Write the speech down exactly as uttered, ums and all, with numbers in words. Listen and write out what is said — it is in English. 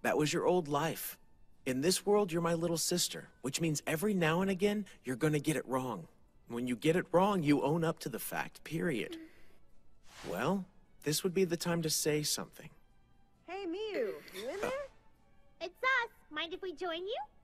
That was your old life. In this world, you're my little sister, which means every now and again, you're gonna get it wrong. When you get it wrong, you own up to the fact, period. Well, this would be the time to say something. Hey, Myuu, you in there? It's us. Mind if we join you?